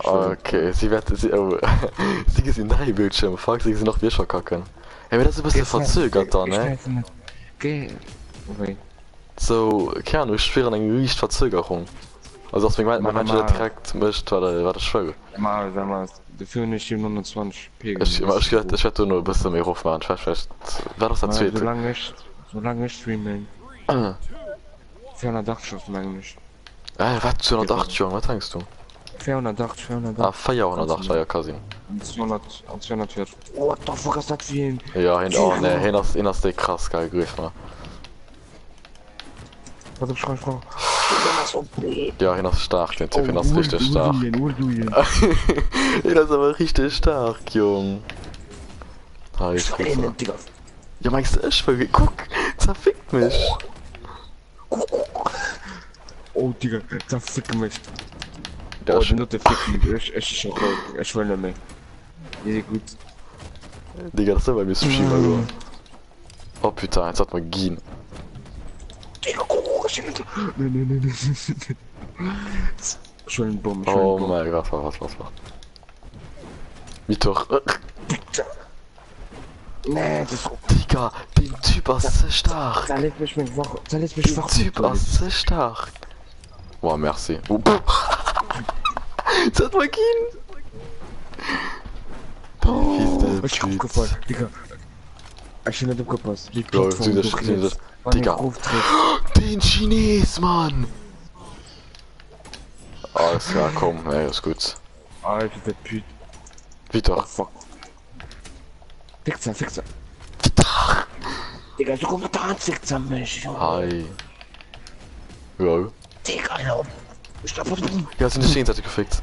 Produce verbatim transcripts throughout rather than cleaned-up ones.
Okay, sie wird, sie, oh, sie ist in drei Bildschirme, fuck, sie sind noch wir schon kacken. Hey, aber das ist ein bisschen verzögert dann, ne? Okay. Okay. So, keine Ahnung, ich spüre eine riesige Verzögerung. Also deswegen meint man, wenn man direkt mischt, war das, war das schwer. Mal, sag mal, dafür nicht siebenhundertzwanzig p. Ich, ich, ich, ich werde nur ein bisschen mehr aufmachen, ich weiß nicht, war das der zweite? Solange ich, solange ich streamen. vierhundertachtzig auf meinem nicht. Äh, was, zweihundertachtzig, Junge, was denkst du? vierhundertachtzig, vierhundertachtzig. Ah, vierhundertachtzig, ja, Kasin. zweihundert, zweihundertvierzig. What the fuck ist das für ein? Ja, hin, oh, ne, hin ist, hin ist der krass geil gegriffen, ne? Warte, ich schreib, Frau. Ja, hin ist stark, der Typ, hin ist richtig stark. Hin ist aber richtig stark, Junge. Ah, ich guck's mal. Ja, meinst du, ich will, guck, zerfickt mich. Oh, Digga, zerfick mich. Ja, oh, ich, nur der Fick mich, ich, ich, ich, ich will nicht mehr. Ja, gut. Digga, das ist bei mir Sushi, mal so. Oh, putain, jetzt hat man gehen. Digga, guck, ich will nicht. Nee, nee, nee, nee. Ich will einen Bumm, ich will einen Oh Bumm. mein Gott, was, was, was. Wie doch. Bitte. Nee, das ist... Digga, der Typ ist so stark. Da lässt mich mit Woche, da lässt mich Der schwach. Typ ist so stark. Boah, merci. Oh. Das hat man gehen. Oh, ich hab gefallen, Digga. Ich hab nicht aufgepasst. Die Plattform Ja, sieh das, Digga. Den Chines, Mann. Alles klar, komm, ey, ist gut. Alter, der Püt. Wie doch. Oh, fuck. Fixer, Fixer. Wie doch. Digga, so kommt der Ansicht an mich. Hi. Ja. Digga, ja. Ich glaub, was du... Ja, sind die Schienenseite gefickt.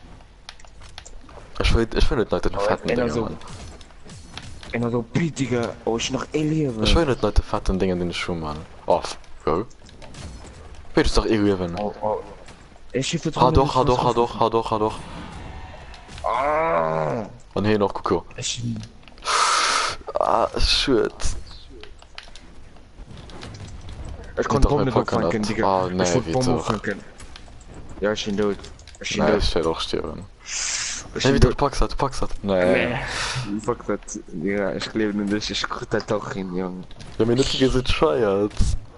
Ich will, ich will nicht Leute den fetten Dingen, so, Mann. Einer so Püt, Digga. Oh, ich noch Eliewe. Ich will nicht Leute fetten Dingen in den Schuh, Mann. Oh, ja. Will ich doch Eliewe. Oh, oh. Ich hoffe, Ha doch, ha doch, ha doch, ha doch, ha doch. Ah. Und hier noch Kuku. Ich... Ah, shit. Ich konnte Bomben nicht nicht auffangen, Digga. Ah, nee, ich wollte wie Bomben doch. auffangen. Ja, ich bin tot. Ich bin Nee, tot. ich werde auch sterben. Ich Hey, wie bin du packst das, du packst das. Nee. Nee. Fuck das. Digga, ich lebe nicht durch. Ich krieg das auch hin, Junge. Wir haben mir nicht gesagt, scheiert.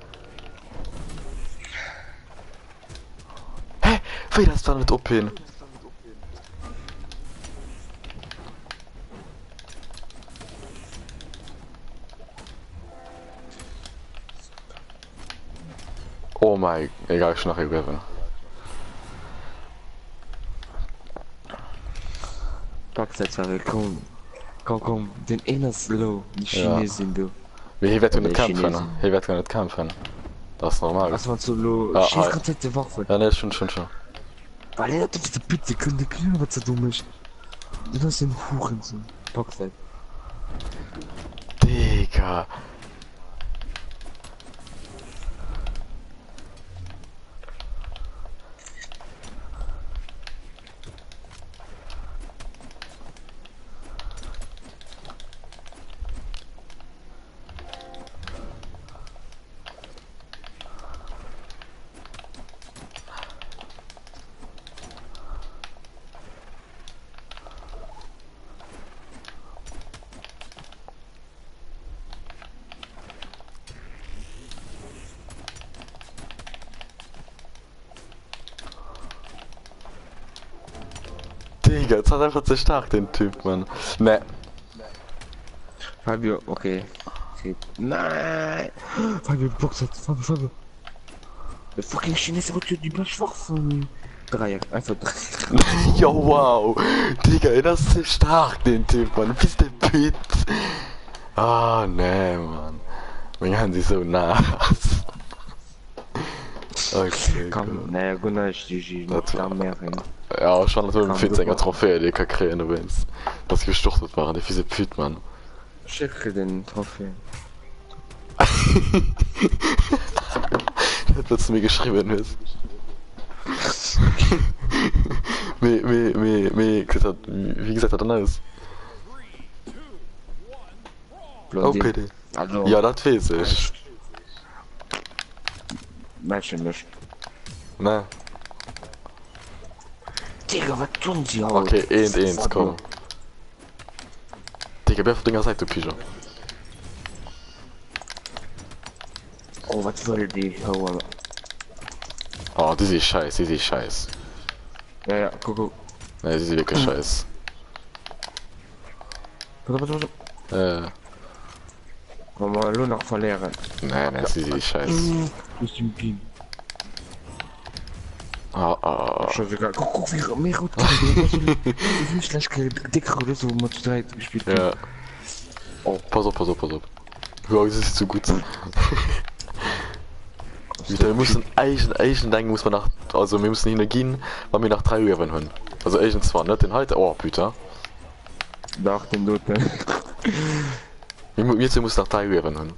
Hä? Wie das da nicht open? Oh mein, egal, ich nachher gewinnen. Fuck das, aber komm. Komm, komm. Den innerst low. Die Ja. Chinesen, du. Wie hier wird Oder nicht kämpfen, Chinesen. hier wird nicht kämpfen. Das ist normal. Was war so low? Ah, Schieß ah. grad die Waffe. Ja, ne, schon, schon, schon. Weil er hat diese Bitte, könnte klar, was er dumm ist. Du hast den Huren so. Fuck das. Digga. Digga, jetzt hat er einfach zu stark, den Typ, Mann. Ne. Fabio, okay. Okay. Nein! Fabio, Box hat. Fabio, Fabio. Der fucking Chinese wird die Blatt schwach von mir. Dreier, einfach drei. Jo, wow. Digga, das ist zu stark, den Typ, Mann. Bist der Pit. Ah, ne, Mann. Wir haben sie so nah. Okay, Komm, naja, gut, ich die noch Das da war- mehr rein. Ja, schon so ein Komm, vierzehner super. Trophäe, die kann kriegen, du willst. Das gestuchtet waren, der fiese Pit, Mann. Schicke den Trophäe. Das was du mir geschrieben hast. me, me, me, me, gesagt, wie gesagt hat er nice. Oh, bitte. Also, Ja, das weiß ich. Mädchen nicht. Ne. Digga, was tun sie auch? Okay, eins, eins, komm. Digga, wer auf der Seite, Pischer? Oh, was soll die? Oh, oh, die ist scheiß, die ist scheiß. ja, ja, guck, guck. Ne, die ist wirklich scheiß. Warte, warte, warte. Äh. Wollen wir nur noch verlieren? Ne, ne, sie ist scheiß. Ist im Team. Ah, ah. Schon sogar. Guck, guck, wie mehr gut. Wie schlecht dicker oder so, wo man zu zweit gespielt hat. Ja. Oh, pass auf, pass auf, pass auf. Ja, das ist zu gut. Wir müssen eigen, eigen denken, muss man nach, also wir müssen hingehen, weil wir nach drei Uhr haben. Also eigen zwar nicht den heute, oh, bitte. Nach dem Noten. Wir jetzt muss nach drei Uhr haben.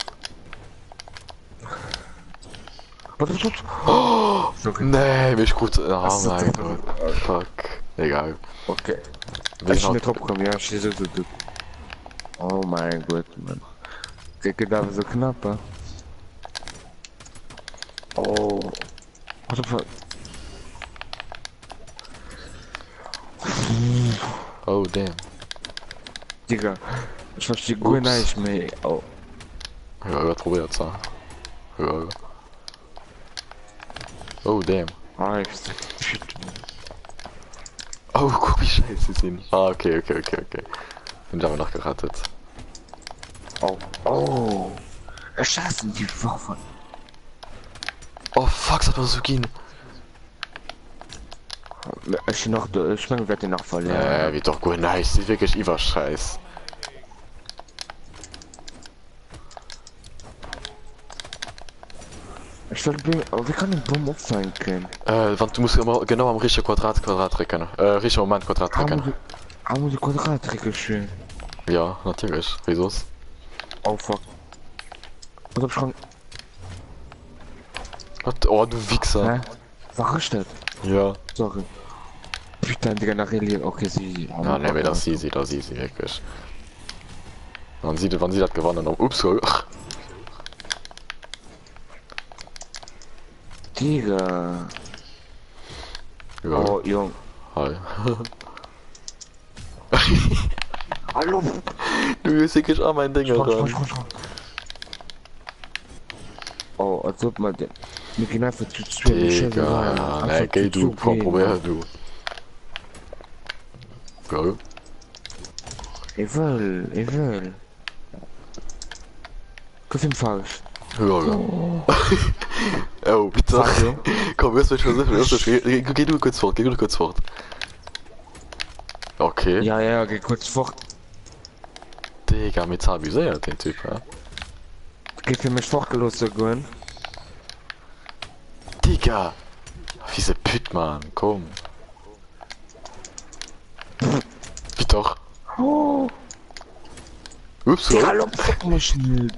Warte, warte. Oh, okay. Nee, mich gut. Oh Achso, mein Gott. Fuck. Egal. Okay. Wir Ich sind bin drauf gekommen, ja, ich so, so, so. Oh mein Gott, Mann. Digga, da war so knapp, ja. Oh. What the fuck? Oh, damn. Digga, ich verstehe gut nicht mehr. Oh. Ja, ich probiert es. Ja, ja. Oh, damn. Ah, ich shit. Oh, guck wie scheiße sie sind. Ah, okay, okay, okay, okay. Bin aber noch gerettet. Oh. Oh. Erschaffen die Waffen. Oh, fuck, das hat man so gehen. Ich noch, ich meine, werde noch verlieren. Äh, wie doch gut, nice. Sie ist wirklich überscheiß. Ich will, wie kann ich Bomben auffangen können? Äh, want du musst immer genau am richtigen Quadrat Quadrat drücken. Äh, richtigen Moment Quadrat drücken. Aber die Quadratrecke schön. Ja, natürlich. Wieso's? Oh fuck. Was hab ich schon? Was? Oh, du Wichser. Hä? War ich das? Ja. Sorry. Bitte, Digga, nach Eli. Okay, sie. Ja, ne, das sie, sie, das sie, sie, wirklich. Man sieht, wann sie das gewonnen haben. Ups, oh. Digga. Ja. Oh, Jung. Hi. Hallo. Du bist wirklich auch mein Ding, Alter. Oh, als ob man den. Wir gehen einfach zu Digga, ja, ne, geh du, komm, probier du. Go. Ich will, ich will. Guck ihm falsch. Ja, ja. Oh, bitte. Komm, wirst du schon sicher, geh du kurz fort, geh du kurz fort. Okay. Ja, ja, geh kurz fort. Digga, mit Zabi sehr, den Typ, ja. Geht für mich fortgelost zu gehen. Digga! Diese Püt, Mann, komm. Wie doch? Oh! Ups, so. Hallo, fuck mich nicht.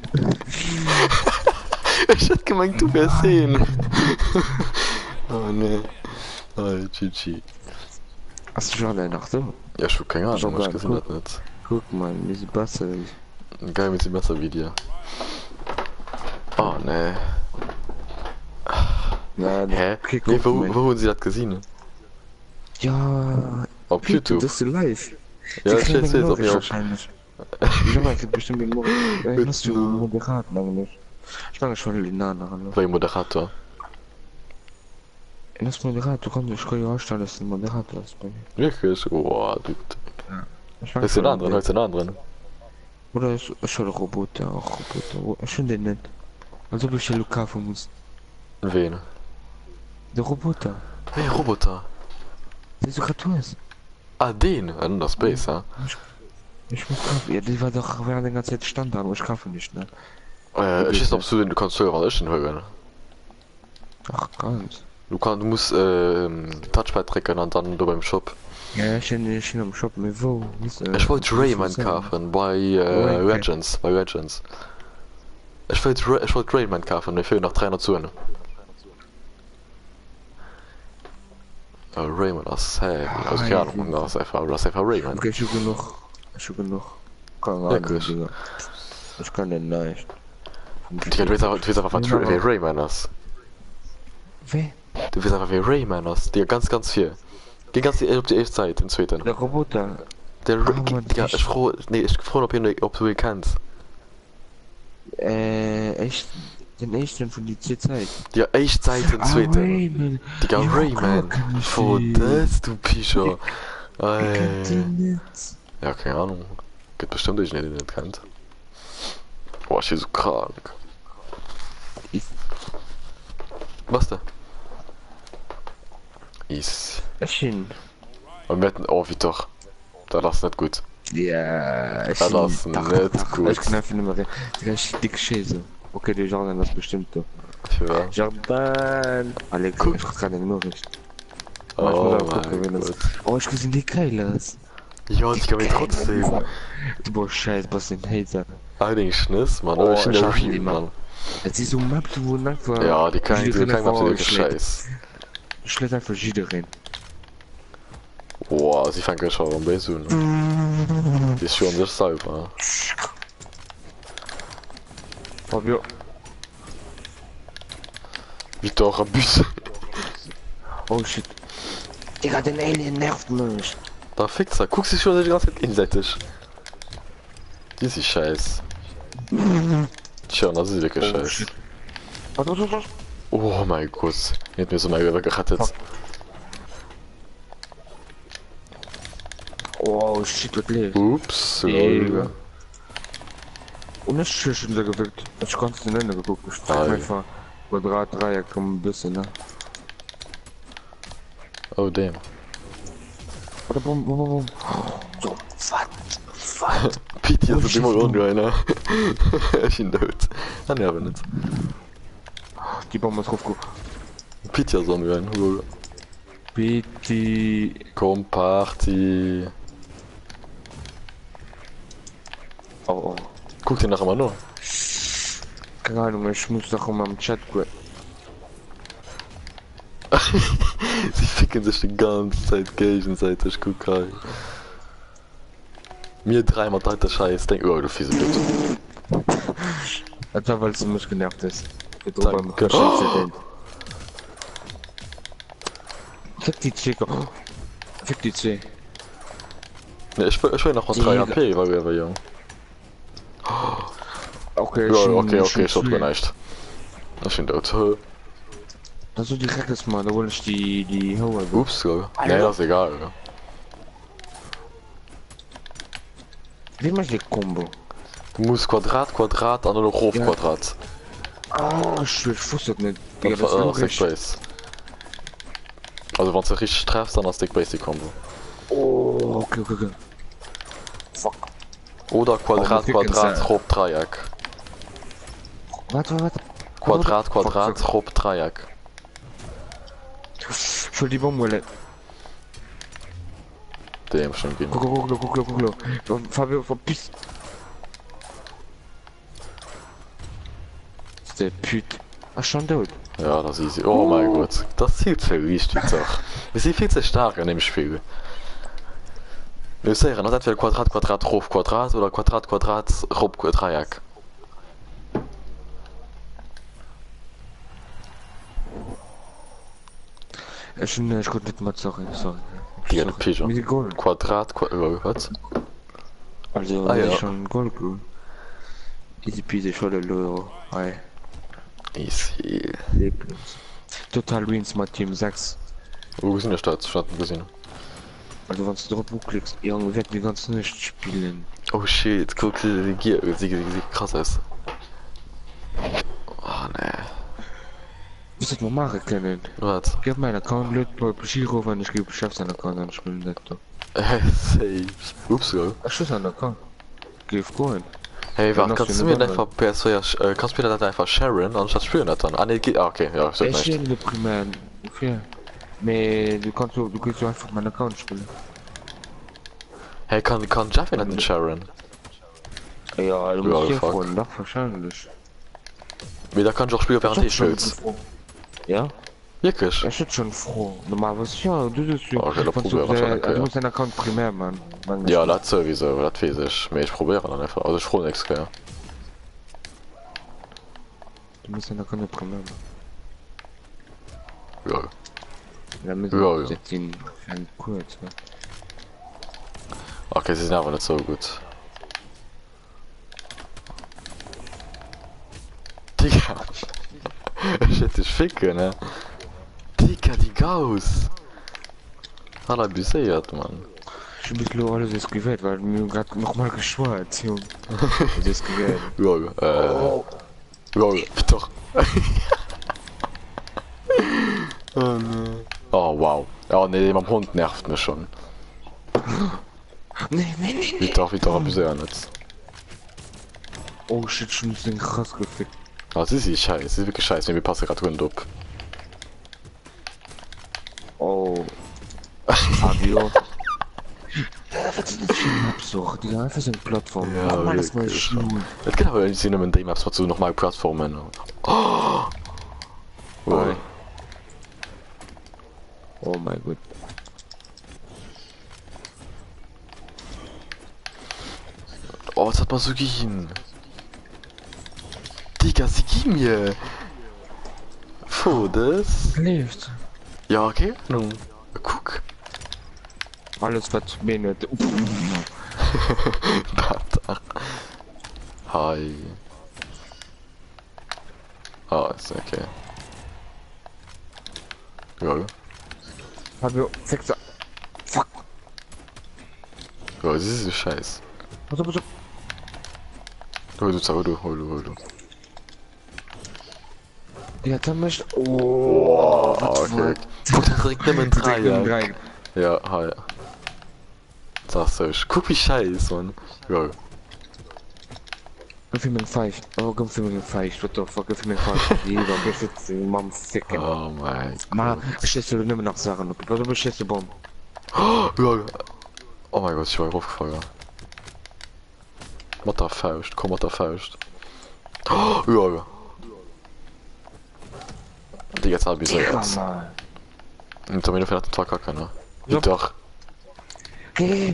Ich hätte gemeint, du wärst sehen. Oh ne. Oh, G G. Hast du schon eine Nacht so? Ja, ich hab keine Ahnung, ich gesehen guck, das nicht. Guck mal, wie sie besser ist. Geil mit dem besser Video. Oh ne. Nein, Hä? okay, Nee, wo, guck, wo haben sie das gesehen? Ja, Auf YouTube. Das ist live. Ja, ich jetzt sehe es auf YouTube. wahrscheinlich. Ich habe eigentlich bestimmt den Morgen. Ey, hast du Moderaten eigentlich? Ich meine schon Lina nachher. Bei Moderator. Er ist Moderator, komm, ich kann ja ausstellen, dass du ein Moderator ist bei mir. Wirklich? Oh, du. Ja. Ich Ist den anderen, ist den anderen. Oder ist schon ein Roboter, auch Roboter. Ich finde den nicht. Als ob ich den Luca kaufen muss. Wen? Der Roboter. Hey, Roboter. Der so gerade ist. Ah, den? An der Space, ja. Ich, ich muss kaufen. Ja, die war doch während der ganzen Zeit Stand da, aber ich kaufe nicht, ne? Äh, ich weiß nicht, ob du den Konsole was ich denn hören. Ach, ganz. Du kannst, du musst, ähm, Touchpad drücken und dann du beim Shop. Ja, ich bin nicht im Shop, mit wo? Ist, äh, Ich wollte Rayman kaufen, bei, äh, Legends, bei Legends. Ich wollte, Ra ich wollte Rayman kaufen, mir fehlen noch dreihundert zu. Äh, Rayman, das, hey, also keine Ahnung, das ist einfach, das ist einfach Rayman. Okay, ich habe genug. Ich habe genug. Keine Ja, Ahnung, gut. Digga. Ich kann den nicht. Digga, du weißt einfach, du weißt einfach, was Ray- wie Rayman ist. Wer? Du weißt einfach, wie Rayman ist, dir ganz, ganz viel. Geh ganz die, auf die erste Zeit, den zweiten. Der Roboter. Der, Ah, Mann, ja, ich- ich froh, nee, ich froh, ob, ihr, ob du ihn kennst. Äh, echt? Den echten von die Zeit. Ja, echt Zeit, den Ah, zweiten. Rayman. Digga, Ja, Rayman. klar, kenn ich Vor den. das, du Pischer. Ich kenn Ey. den nicht. Ja, keine Ahnung. Gibt bestimmt ich nicht, den nicht kennt. Boah, ich bin so krank. Ich- Was da? Is. Eschen. Und wir hatten, oh, wie doch. Da das ist nicht gut. Ja, Das ist nicht gut. Ich kann einfach nicht mehr reden. Digga, ich dick Scheiße. Okay, der Jardin, das bestimmt doch. Für. Jardin. Alex, Guck. ich kann nicht mehr richtig. Oh, gucken, wenn mein das- Gott. Oh, ich gesehen die Keilas. Ja, ich kann mich trotzdem. Du boah, scheiß, was sind Hater. Allerdings Schniss, Mann. Oh, Oh, ich bin ich der hab die, Real, Mann. Mann. Es ist so Map, wo einfach. Ja, die kann ich Jeder kann vor absolut euch schlägt. Scheiß. Ich schlägt einfach jeder rein. Boah, sie fängt schon an bei so. Die ist schon sich selber. Fabio. Wie doch ein bisschen. Oh shit. Digga, den Alien nervt mich. Da fickt er. Guckst du schon die ganze Zeit inseitig. Die ist scheiß. Tja, das ist wirklich Oh scheiß. shit. Warte, warte, warte. Oh mein Gott. Nicht mir so mal weggerettet. Fuck. Oh shit, was lebt. Ups. Digga. lol. Und das ist schon wieder gewirkt. Ich konnte den Ende geguckt. Ich frag Ei. einfach. Quadrat, Dreieck, komm ein bisschen, ne? Oh damn. Oder bum, bum, bum, bum. So, fuck. Fuck. Pity Oh, ist immer shit. ungeil, Ich bin tot. Ah ne, aber nicht. Die Bombe ist draufgeguckt. Pity ist ungeil. Lol. Bitte. Komm, Party. Oh, oh. Guck dir nachher mal nur. Keine Ahnung, ich muss doch mal im Chat gucken. Sie ficken sich die ganze Zeit gegenseitig, guck rein. Mir dreimal da der Scheiß, denk, oh, du fiese Bitch. Etwa weil es mich genervt ist. Wir Danke. drüber Fick die Chico. Fick die C. Ne, ich will, ich will noch mal drei Die- H P, weil wir aber jung. Okay, Ja, schon- okay, okay, schon ich hab früh. nicht. Ich bin tot. Das ist so direkt ist mal, da wollte ich die, die Hohe. Ups, so. Ne, das ist egal, oder? Wie mach ich die Combo? Du musst Quadrat, Quadrat, dann noch Hof, Ja. Quadrat. Ah, ich wusste das nicht. Dann Digga, das dann ist hast du logisch. Base. Also, wenn du richtig treffst, dann hast du Basic Combo. Oh, okay, okay, okay. Fuck. Oder Quadrat, Oh, wir ficken Quadrat, es, Hof, Dreieck. Warte, warte. Quadrat, Fuck, Quadrat, fuck. Hof, Dreieck. Ich will die Bombe. Dem schon gehen. Guck, guck, guck, guck, guck, guck. Fabio, verpiss. Ist der Püt. Ach, schon tot. Ja, das ist easy. Oh mein Gott, das zählt für richtig doch. Wir sind viel zu stark in dem Spiel. Wir sagen, das entweder Quadrat, Quadrat, Hof, Quadrat oder Quadrat, Quadrat, Hof, Dreieck. Ich bin, ich konnte nicht mal, sorry, sorry. Die eine Pigeon. Mit Gold. Quadrat, Quadrat, was? Also, Ah, ah, ja. ja. Schon Gold gut. Easy peasy, schon der Loro. Hi. Easy. Leblos. Total wins mein Team sechs. Wo sind die Stadt? Stadt gesehen. Also, wenn du drauf klickst, irgendwie wird die ganz nicht spielen. Oh shit, guck dir die Gier, sie, sie, sie krass ist. Oh ne. Was hätten wir machen können? Was? Ich hab meinen Account, Leute, bei Giro, wenn ich gebe Chef seinen Account an, ich will nicht. Äh, safe. Ups, go. Ach, schon seinen Account. Geh auf Coin. Hey, Ja, warte, noch kannst für du mir eine einfach per so, ja, äh, kannst du mir das einfach sharen, anstatt spielen das dann? Ah ne, geht, ah, okay, ja, so Ich nicht. spiele primär. Okay. Aber du kannst so, du kannst so einfach meinen Account spielen. Hey, kann, kann Jeffy nicht sharen? Ja, du Ja, musst hier fuck. vorne, doch, wahrscheinlich. Wie, da kannst du auch spielen, während ich spielst. Ja? Wirklich? Ich bin schon froh. Normalerweise, ja, du bist ja. Okay, da Kannst probieren wir du, schon, äh, okay, du ja. musst deinen Account primär, Mann. Mann, Ja, das sowieso, das weiß ich. Aber ich probiere dann einfach. Also ich froh nichts, gell. Du musst deinen Account primär, Mann. Ja. Damit Ja, ja. setzt ihn ein kurz, ne? Okay, sie sind aber nicht so gut. Digga. Ich hätte dich ficken, ne? Digga, die Gauss. Hat er besiegt, Mann. Ich bin bisschen alles ist gewählt, weil mir gerade nochmal geschwört, Junge. Das ist gewählt. Ja, äh. Oh. Ja, doch. Oh, ne. Oh, wow. Oh, ne, mein Hund nervt mich schon. Nee, nee, nee, Wie nee. darf ich da besiegen jetzt? Oh shit, schon ist den krass gefickt. Was ist die Scheiße? Das ist wirklich scheiße, wir passen gerade Hund ab. Oh. Fabio. Was ist das für eine Absucht? Die einfach so eine Plattform. Ja, Mach mal das mal wirklich. schnell. Das kann aber nicht sein, wenn die Maps dazu nochmal Plattformen. Oh! Oh. Oh mein Gott. Oh, was hat man so gehen? Digga, sie gib mir! Wo das? Lebt. Ja, okay. No. Guck. Alles was mir nicht. Bata. Hi. Ah, ist okay. Ja. Fabio, Sechser. Fuck. Ja, das ist so scheiß. Was was Hol du, hol du, hol du, hol du. Ja, dann möchte. Oh, Oh, okay. Direkt nehmen drei, ja. drei. Ja, hi. Sagst du, guck wie scheiß, Mann. Ja. Gib mir einen Feich. Oh, gib mir einen Feich. What the fuck, gib mir einen Feich. Jeder, gib mir einen Mann ficken. Oh mein Ma, ich schätze, du nimmst noch Sachen. Was du schätze, Baum? Gott. Ja. Oh mein Gott, ich war aufgefallen. Mutter Faust, komm Mutter Faust. Oh, ja. Die jetzt habe ich so jetzt. Und damit fährt ein Tag kacke, ne? Ja. Doch. Hey.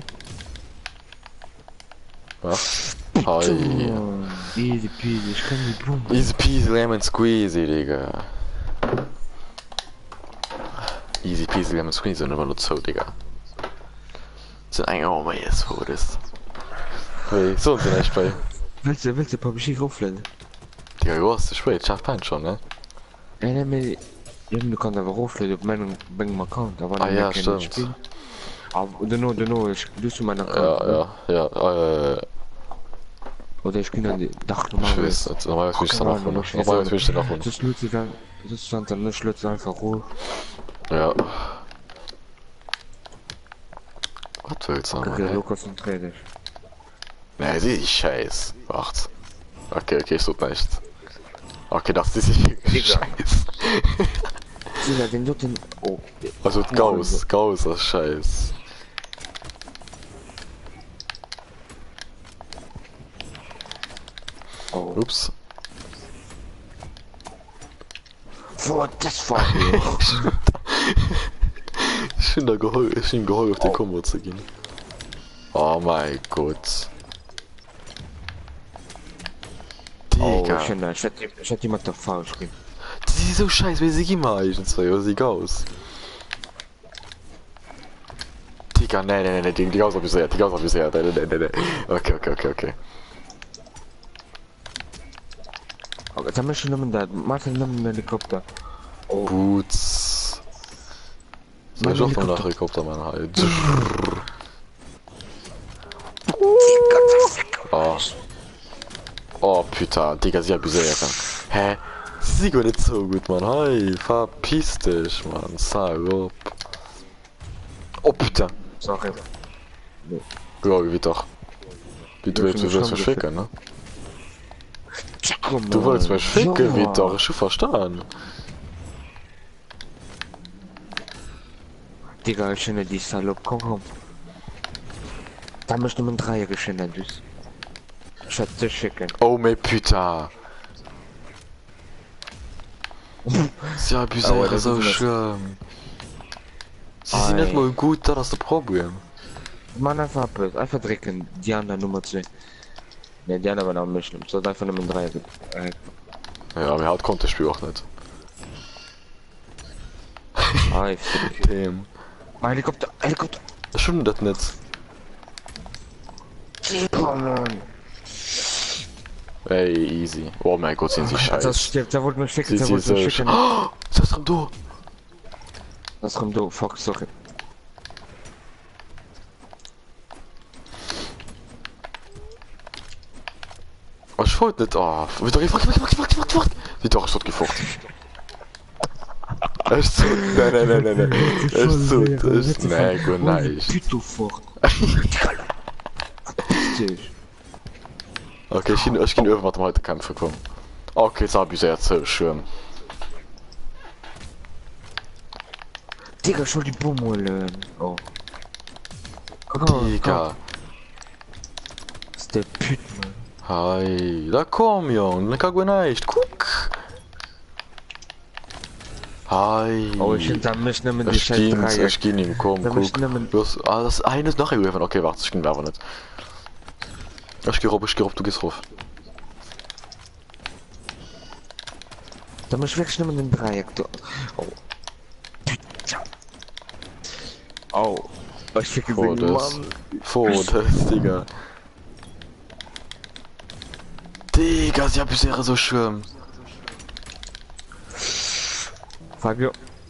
Was? Hi. Easy peasy, ich kann nicht boom. Easy peasy lemon squeezy, Digga. Easy peasy lemon squeezy, nur nur so, Digga. Sind eigentlich auch mal jetzt, wo das. Hey, so sind echt bei. Willst du, willst du P U B G raufladen? Digga, du hast das ich schaff keinen schon, ne? Ja, ne, mir. Du kannst aber raufladen auf meinem meinem Account, aber Ah ja, stimmt. Aber du nur, du nur, ich löse meinen Account. Ja, ja, ja, äh. Oder ich kann dann die Dach Ich weiß nicht, normalerweise will ich dann auch runter. Normalerweise will ich dann auch runter. Das löst sich dann, das dann, dann löst sich einfach hoch. Ja. Was willst du Okay, noch, ey? Lukas und dreh dich. Ne, die ist scheiß. Wart. Okay, okay, ich tut nicht. Okay, das ist wirklich scheiß. Digga, den tut den. Oh. Also Gauss, Gauss ist scheiß. Oh. Ups. Boah, das war mir. Ich bin da geholfen, ich bin geholfen, auf den Kombo zu gehen. Oh mein Gott. Oh, Digga. ich hätte, ich hätte, ich hätte jemand da falsch gehen. Die ist so scheiße, wie sie immer eigentlich, oder sie Gauss. Digga, ne, ne, ne, die, die Gauss hab ich sehr, die Gauss hab ich sehr, ne, ne, ne, ne. Okay, okay, okay, okay. Aber jetzt haben wir schon noch da. Martin nimmt einen Helikopter. Oh. Boots. So, ich hoffe nach Helikopter, mein halt. Oh. Oh, putain, Digga, sie hat besiegt. Hä? Sie geht nicht so gut, Mann. Hi, verpiss dich, Mann. Sag up. Oh, putain. Sorry. Ja, wie doch. Wie du willst, du willst mich ficken, ne? Du wolltest mich ficken, wie doch. Ich hab verstanden. Digga, ich finde die Salopp. Komm, komm. Da möchte man drei geschehen, dus. Ich hatte zu schicken. Oh, mein putain. Sie haben besiegt, so schlimm. Sie sind nicht mal gut, das ist das Problem. Man einfach böse, einfach drücken, die andere Nummer zwei. Ne, die andere war noch nicht schlimm, so einfach Nummer drei. Ja, mir hat kommt das Spiel auch nicht. Ah, ich Dem. Mein Helikopter, Helikopter. Schon das nicht. Ey, easy. Oh mein Gott, sind sie scheiße. Das stimmt, da wollte mich schicken, Sie da sie wollte so mich sch- schicken. Oh, das kommt du. Das kommt du, fuck, sorry. Oh, ich wollte nicht. Oh, wie doch gefuckt, gefuckt, gefuckt, gefuckt, gefuckt. Wie doch, ich wurde gefuckt. Ist so. Nein, nein, nein, nein, nein. Ist so. Ist. Nee, gut, nein. Pito fort. Okay, ich kann, ich kann irgendwas heute kämpfen kommen. Okay, jetzt hab ich sehr zu schön. Digga, ich will die Bombe holen. Oh. Komm, Digga. das ist der Püt, Mann. Hi, da komm, Jung. Da kann ich nicht. Guck. Hi. Oh, ich hinter mich nehmen die Ich scheiß ging, Dreier. ich ging ihm, komm, Da guck. mich nehmen- Los, ah, das eine ist noch irgendwann. Okay, warte, ich ging aber nicht. Ich geh rauf, ich geh rauf, du gehst rauf. Da muss ich wirklich nehmen den Dreieck. Du. Oh. Püt. Oh. Ich krieg Vor gesehen, das. Mann. Vor das, Digga. Digga, sie haben bisher so schlimm. Fabio.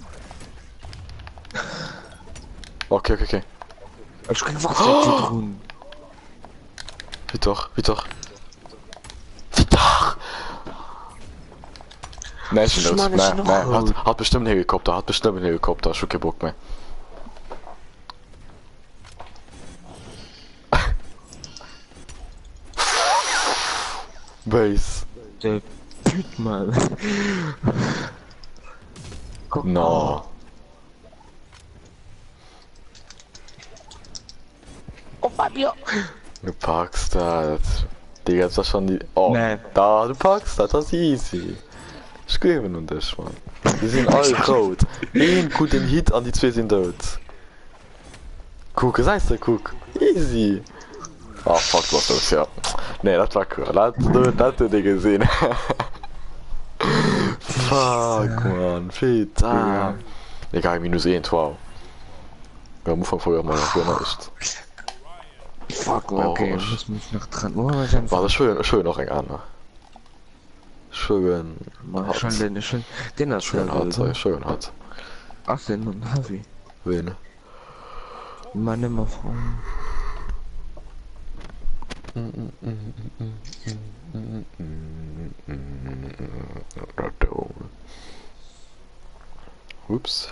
Okay, okay, okay. Ich krieg was oh! tun. Wie doch, wie doch. Wie doch! Nein, ist Ich nicht. meine, Nein, ist nein, noch hat, hat bestimmt einen Helikopter, hat bestimmt einen Helikopter, schon keinen Bock mehr. Base. Der Püt, Mann. Guck No. mal. Oh, Fabio. Du packst das. Digga, ist das schon die. Oh, Nee. da, du packst das, das ist easy. Ich gebe nun das, Mann. Die sind alle tot. Ein guten Hit an die zwei sind tot. Guck, es heißt der Guck. Easy. Ah, fuck, was das, ja. Nee, das war cool. Das, das, das hast du gesehen. Fuck, man. Fit. Ah. Egal, minus eins, wow. Ja, muss man vorher mal noch nicht. Fuck, okay, Oh, ich muss mich noch dran. Oh, ich hab war das schön, schön noch ein anderer. Schön. Mal schon den, schön, den hast Schön hat, du. schön hat. Ach, den und Havi. Wen? Meine immer Frau. Ups.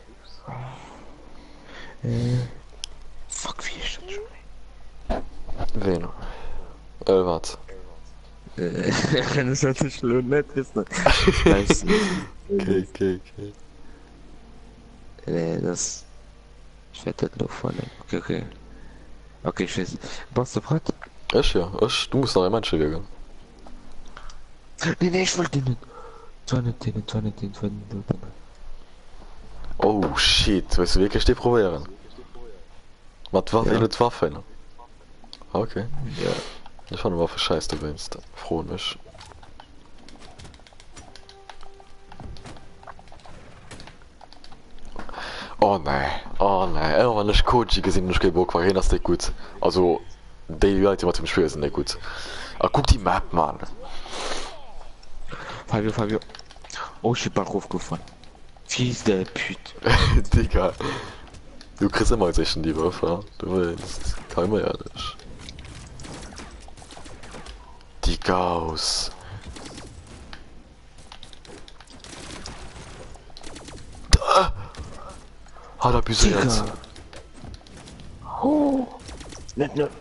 Äh. Fuck, wie ist das schon? Wen? Äh, was? Äh, das hört sich schlimm nett ist, ne? Weiß nicht. Okay, okay, okay. Nee, das. Ich werde das noch vorne. Okay, okay. Okay, ich weiß. Brauchst du Brett? Ich ja, ich, du musst noch ein Mensch gehen. Nee, nee, ich wollte den. zweihundert, den, zweihundert, den, zweihundert, den. Oh shit, weißt du wirklich die probieren? Was war Ja. eine Waffe? Okay. Ja. Ich fand eine Waffe scheiße, du willst. Froh mich. Oh ne, oh ne, irgendwann ist Koji gesehen und ich gebe Bock, war hin, das ist nicht gut. Also, die Leute, die zum Spiel sind nicht gut. Aber guck die Map, Mann. Fabio, Fabio. Oh, ich bin bald aufgefahren. Fies der Püt. Digga. Du kriegst immer jetzt die Würfe, du willst. Kann immer ehrlich. Die Gauss. Da! Hat er bis jetzt. Oh. Nicht nur.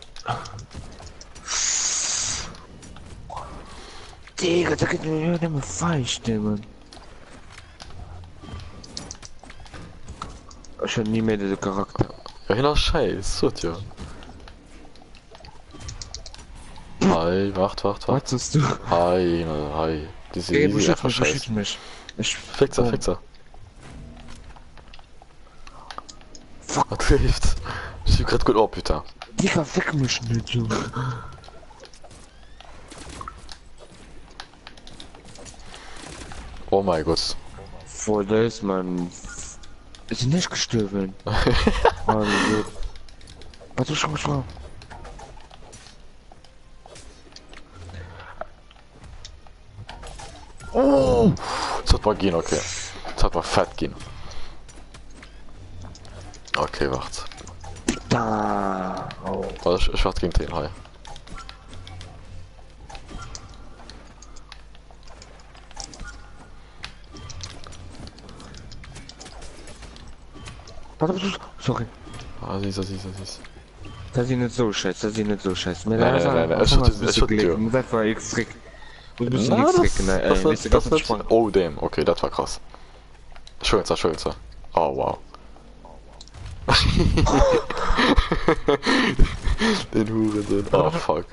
Digga, da geht mir ja nicht mehr falsch, Mann. Ich hab nie mehr diesen Charakter. Ja, hin scheiß, so ja. Hi, wacht, wacht, wacht. Was tust du? Hi, na, hi. Die sind Ey, easy beschütze einfach mich, beschütze scheiße. mich. Ich Fixer, Oh. Fixer. Fuck. Was trifft? Ich schieb grad gut ab, bitte. Digga, weck mich nicht, Junge. Oh mein Gott. Vor da ist mein Wir sind nicht gestorben. Also, warte, schau, schau. Oh! Das hat mal gehen, okay. Das hat mal fett gehen. Okay, warte. Da. Oh. Oh, ich, ich warte gegen den Hai. Warte, warte, sorry. Ah, siehst du, siehst du, siehst du. Das ist nicht so scheiße, das ist nicht so scheiße. Nein, nein, nein, nein, ich hatte, ich hatte dir. Das war X-Trick. Du bist Na, ein das, X-Trick, ne? das, Ey, das, bist du das, ganz das, entspannt. oh, damn, okay, das war krass. Schön, so, schön, so. Oh, wow. Den Hurensohn. Oh, fuck.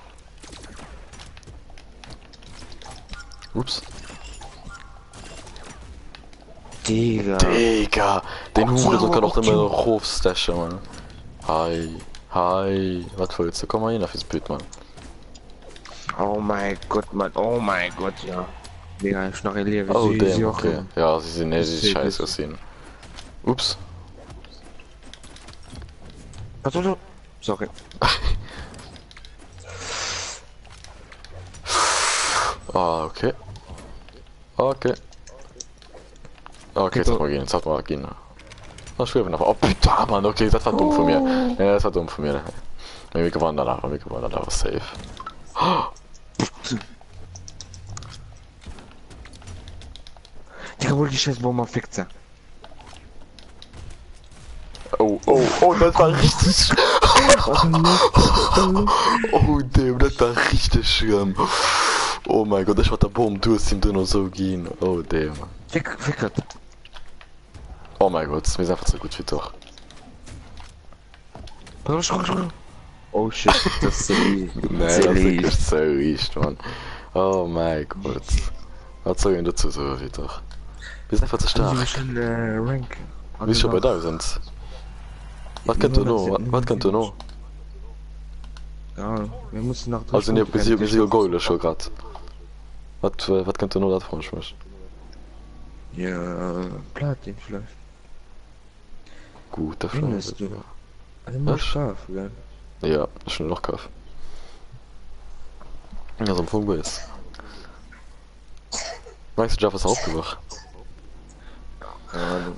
Ups. Digga. Digga, den Oh, Hurensohn kann doch okay. immer noch raufstashen, Mann. Hi, hi. Was willst du? Komm mal hin auf das Bild, Mann. Oh mein Gott, Mann. Oh mein Gott, ja. Digga, ich noch erlebe. Oh, sie, damn, sie okay. auch, Ja, sie sind, nee, sie Ich sind seh scheiße das. aussehen. Ups. Warte, warte. Sorry. Ah, okay. Okay. Okay, jetzt hat mal gehen, jetzt hat mal gehen. Was schreiben wir noch? Oh, bitte, Mann, okay, das war dumm von mir. Ja, das war dumm von mir. Wir gewonnen danach, wir gewonnen danach, safe. Digga, wohl die scheiß Bombe fickt sie. Oh, oh, oh, das war richtig. Oh, damn, das war richtig schlimm. Oh mein Gott, ich war der Bombe, du hast ihm da noch so gehen. Oh, damn. Fick, fickert. Oh mein Gott, wir sind einfach so gut wie doch. Warte, schau, schau. Oh shit, das ist silly. Nee, das ist wirklich so richtig, Mann. Oh mein Gott. Was soll ich denn dazu so wie doch? Wir sind einfach zu Also, wir stark. schon äh, Rank. Wie schon bei da sind. Was könnt ihr noch? Was könnt ihr noch? Ja, wir müssen nach Also ne, wir sind wir sind Goal schon grad. Was was könnt ihr noch da vorne schmeißen? Ja, Platin vielleicht. Gut, das Findest schon. du? Also mal Was? scharf, gell? Ja, schon noch kauf. Ja, so ein Fungo ist. Meinst du, Java ist aufgewacht? Keine Ahnung.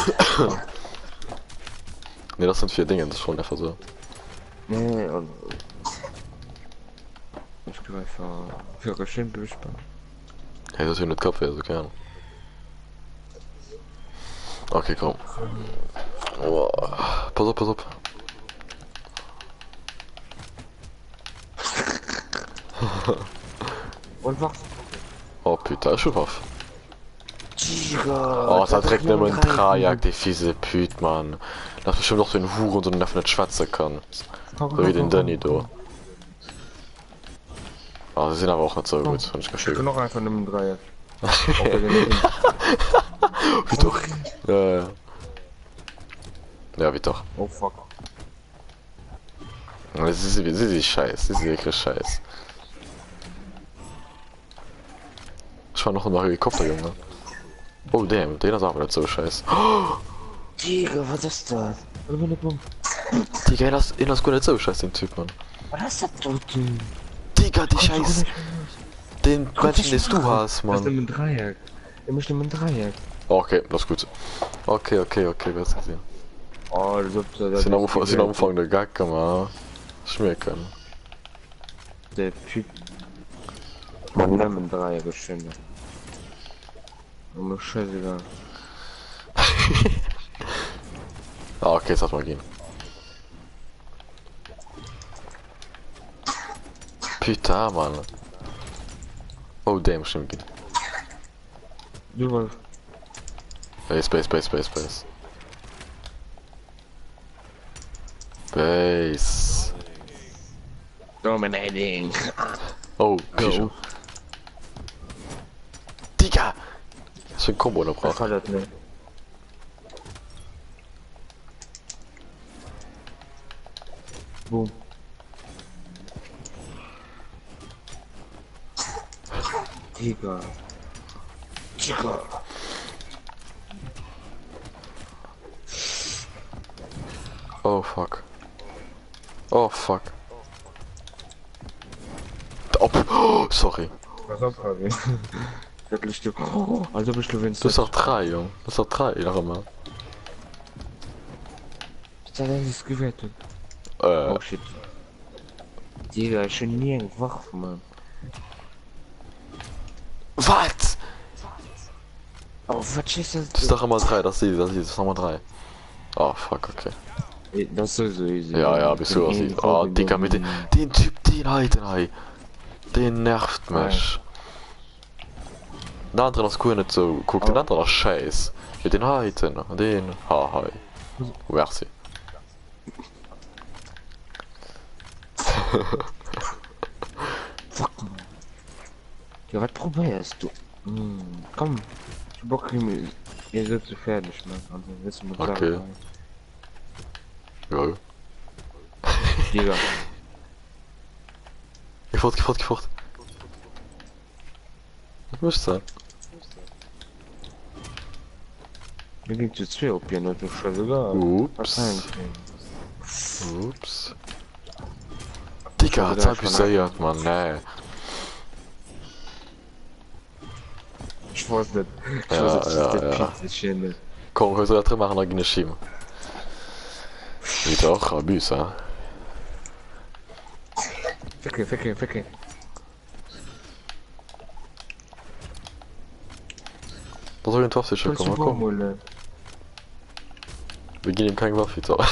Ne, das sind vier Dinge, das ist schon einfach so. Nee, und... Ich geh einfach... Für geschenkt durchbauen. Hey, das ist ja nicht Kaffee, also keine Ahnung. Okay, komm. Oh, pass auf, pass auf. Und was? Oh, Peter, ist schon auf. Tiger! Oh, da direkt neben ein Trajak, die fiese Püt, Mann. Das ist bestimmt noch so ein Hure und so einfach nicht schwatzen kann. So wie den Danny, du. Oh, sie sind aber auch nicht so gut, wenn ich Ich gefühlt. kann noch einfach nehmen Dreier. Wie doch? Ja, ja. Ja, wie doch. Oh fuck. Das ist, das ist scheiß, das ist wirklich scheiß. Ich war noch im Helikopter, Junge. Oh, damn, den ist aber nicht so scheiß. Tiger, was ist das? Digga, das ist gut nicht so scheiß, den Typ, Mann. Was ist das, du? Digga, die scheiß. Den Menschen, den du hast, Das ist Mann. ein Dreieck. Er möchte ein Dreieck. Okay, das ist gut. Okay, okay, okay, wer hat's gesehen? Oh, das ist das. Sind am Anfang, sind am Anfang der Gag, mal schmecken. Der Typ. Man nimmt ein Dreieck, das stimmt. Oh, scheißegal. Ah, okay, jetzt lass mal gehen. Peter, Mann. Oh, damn, stimmt. Geht. Du warst. Base, base, base, base, base. Base. Dominating. Oh, Go. Digga! Was für ein Kombo da Was braucht. war das nicht? Boom. Digga. Digga. Oh fuck. Oh fuck. Oh, oh, sorry. Was auf, Fabi? Wirklich, du. Oh, also bist du, wenn Das ist doch drei, Jung. Das ist doch drei, noch immer. Ich hab das gewertet. Äh. Oh shit. Digga, ich schon nie wach, Mann. Was? Oh, was ist das? Das ist doch immer drei, das ist das ist nochmal drei. Oh fuck, okay. Das ist so easy. Ja, ja, bist du das? Oh, Digga, mit den, den Typ, den halten, hey. Den nervt mich. Der andere ist cool nicht so. Guck, den anderen ist scheiß. Mit den halten, den, ha, hi. Merci. Fuck, man. Ja, was probierst du? Hm, komm. Ich bock mir. Ihr seid zu fertig, man. Also, wissen wir Okay. Ja. Digga. Gefort, gefort, gefort. Was muss sein? Mir ging zu zwei auf hier, nicht schon sogar. Ups. Ups. Digga, hat's abgeseiert, man, nee. Ich weiß nicht. Ich Ja, weiß nicht, ja, das ja. Pizza schön. Komm, wir sollen machen, da gehen Schim. Wie doch, Abus, ha? Ficke, ficke, ficke. Da soll ein Topfischer kommen, komm. Wir gehen ihm keinen Waffe, so.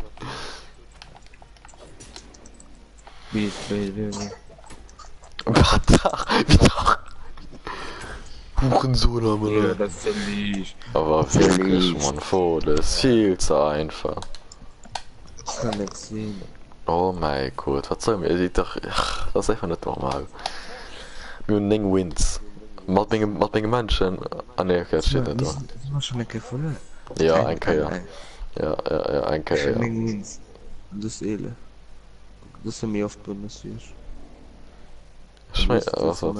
Wie, wie, wie, wie. Batach, wie doch. Hurensohn, Ja, Mann. das ist ja nicht. Aber wirklich, man, voll, das ist viel zu einfach. Ich kann nichts sehen. Oh mein Gott, was soll mir? Ihr seht doch, ach, das ist einfach nicht normal. Wir haben neng Wins. Was wegen Menschen an der Kette steht nicht da. Das war schon eine Gefühle. Ja, ein K, ja. Ja, ja, ja, ein K, ja. Das ist Ele. Das ist mir oft benutzt. Ich mein, was was?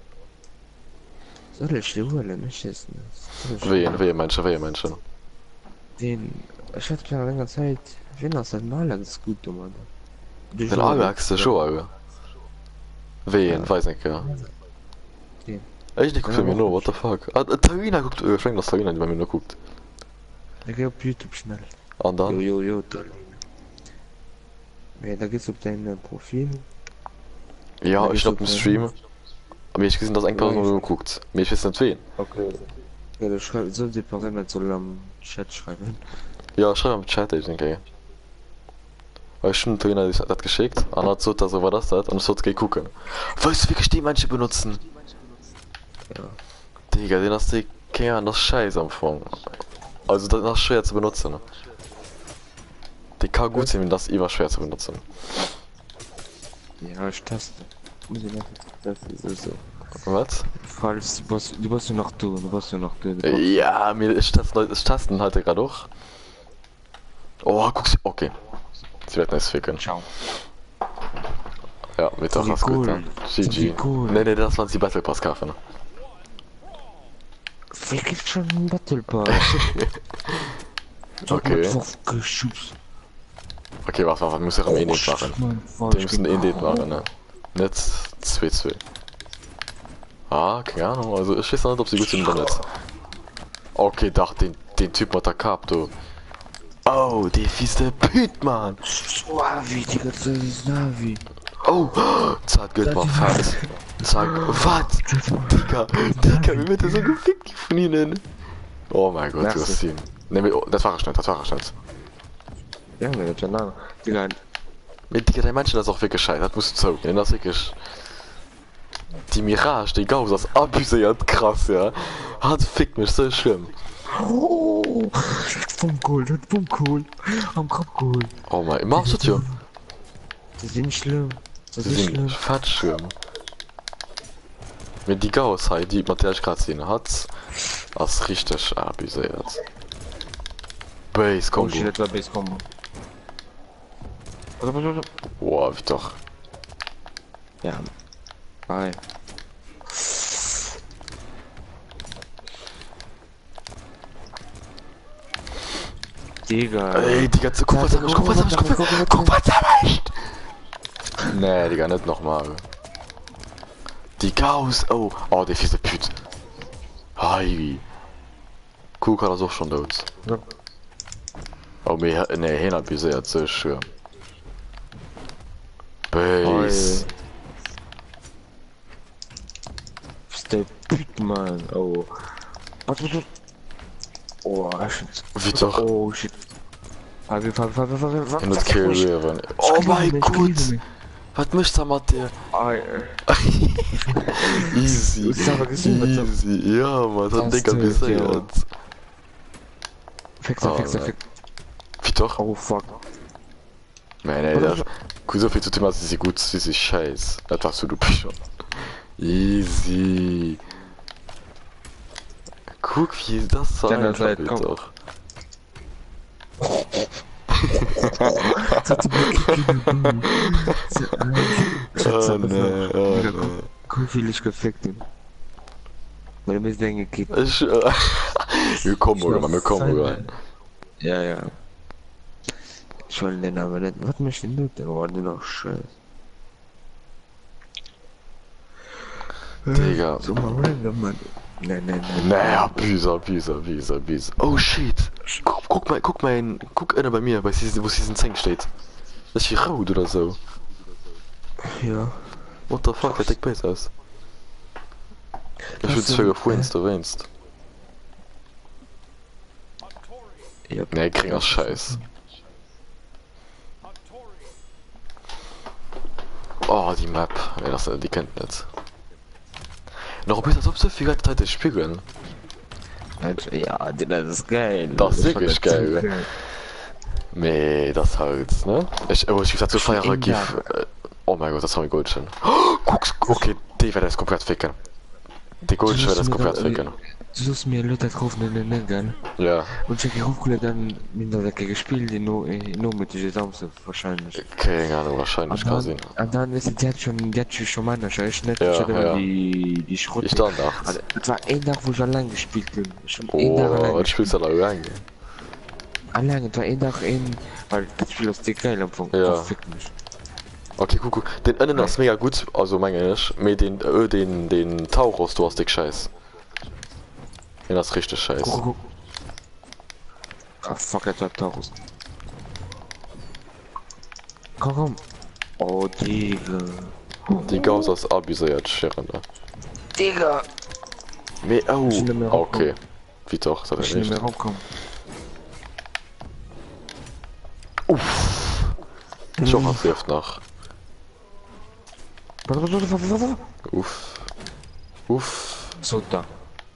Soll ich die Ruhe nicht essen? Wen, wen Menschen, wen Menschen? Den. Ich hatte keine lange Zeit. Wenn das halt mal alles gut gemacht. Den Ajax, der Show, wen, weiß nicht, ja. Den. Ich nicht guck mir nur, what the fuck. Ah, Tarina guckt, ich denke, dass Tarina die bei mir nur guckt. Ich geh auf YouTube schnell. Und dann? Jo, jo, jo, toll. Ja, da geht's auf dein äh, Profil. Ja, ich glaub im Stream. Aber ich gesehen, dass ein Person nur guckt. Mir ich weiß nicht wen. Okay. Ja, da schreibt, soll die Person nicht so am Chat schreiben. Ja, schreib im Chat, ich denke. Weil ich schon Tarina das geschickt. Und hat so, also war das das. Und ich sollte gehen gucken. Weißt du, wie ich die manche benutzen? Ja. Digga, den hast du keine Ahnung, das Scheiß am Anfang. Also das ist schwer zu benutzen. Die kann gut sein, wenn das immer schwer zu benutzen. Ja, ich taste. Muss ich nicht. Das ist so. Was? Falls, du musst, du musst ja noch tun, du musst ja noch tun. Ja, mir ist das ist Tasten halt gerade auch. Oh, guck's. Okay. Sie wird nice ficken. Ciao. Ja, mit doch was gut. G G. Ne, ne, das waren die Battle Pass kaufen. Wer gibt schon einen Battle Pass? Okay. Okay, was, was muss ich am Indit machen? Die müssen Indit machen, ne? Nicht zwei zwei. Ah, keine Ahnung, also ich weiß nicht, ob sie gut sind oder nicht. Okay, doch, den, den Typ mit der Kap, du. Oh, die fiese Püt, Mann! Suavi, Digga, das ist Navi. Oh, zart Geld war fett. Sag, was? Digga, Digga, wie wird der so gefickt von ihnen? Oh mein Gott, du hast ihn. Ne, oh, das war er schnell, das war er schnell. Ja, mir hat ja lange. Digga, mit Digga, der Menschen das auch wirklich scheiße, das musst du zurücknehmen, das ist wirklich. Die Mirage, die Gauss, das abusiert krass, ja. Hat fickt mich so schlimm. oh, das vom Kohl, das vom Kohl. Am Kopfkohl. Oh mein, machst du das ja? Das ist nicht schlimm. Das Die ist schlimm. sind fett schlimm. Mit die Gauss, die Material gerade sehen hat, das richtig abusiert. Base Komm, Combo. etwa Base Combo. Warte, warte, warte. Boah, wie doch. Ja. Bye. Digga. Ey, Digga, guck was hab ich, guck was hab ich, guck was hab ich, guck was hab ich! Nee, Digga, nicht nochmal. Die Gaus, oh, oh, der fiese Püt. Hi. Cool kann das auch schon dort. Ja. Oh, mir, ne, hin hab ich sehr zu schön. Base. Was der Püt, Mann, oh. Was, was, was? Oh, shit. Wie doch? Oh, shit. Fabi, Fabi, Fabi, Fabi, Fabi. In das Killieren. Oh mein Gott! Was möchtest du mit dir? Easy. Easy. Ja, man, das Digga bis jetzt. Fixer, fixer, fixer. Wie doch? Oh, fuck. Nein, ey, der. Guck, so viel zu tun, sie gut, sie ist scheiß. Das warst du, du bist schon. Easy. Guck, wie das so einfach wird doch. Oh ne, oh ne. Guck, wie ich gefickt bin. Weil mir ist der gekickt. Wir kommen rüber, wir kommen rüber. Ja, ja. Ich will den aber nicht. Was möchte ich denn? Der war noch scheiße. Digga. So mal random, Mann. Nein, nein, nein. Naja, Büser, Büser, Büser, Büser. Oh shit. Guck, guck mal, guck mal, in, guck einer bei mir, bei Season, wo Season zehn steht. Das ist hier rot oder so. Ja. What the fuck, der Deck besser aus. Ich würde es für Winst, du weinst. Ja. Ne, ich krieg auch Scheiß. Oh, die Map. Ja, das, die kennt nicht. Noch ein bisschen, als ob so viel Zeit spiegeln. Ja, das ist geil. Das ist wirklich geil. geil. Nee, das halt, ne? Ich, oh, ich gesagt, so feiere Gif. Oh mein Gott, das haben wir Goldchen. Oh, guck's, okay, die werde das komplett ficken. Die Goldchen werde das komplett ficken. Du sollst mir Leute kaufen in den Nengen. Ja. Und ich habe dann mit der Decke gespielt, die nur, nur mit dieser Samstag wahrscheinlich. Keine Ahnung, wahrscheinlich kann sein. Und dann ist die hat schon, die hat schon meiner, ich nicht, ja, ich hatte ja. die, die Schrott. Ich stand da. Also, das war ein Tag, wo ich allein gespielt bin. Schon oh, was spielst du da allein? Allein, das war ein Tag ein, weil das Spiel aus der geil Anfang. Ja. Okay, guck, guck. Den einen ist mega gut, also meine ich, mit den, äh, den, den Taurus, du hast dich scheiß. Ja, das ist richtig scheiß. Guck, guck. Ah, fuck, jetzt hat Taurus. Komm, komm. Oh, Digga. Die Gaus aus Abisa jetzt scheren da. Digga! Me oh, okay. Wie doch, das ist nicht mehr rauskommen. Uff. Ich hoffe, es hilft noch. Warte, warte, warte, warte, warte. Uff. Uff. So, da.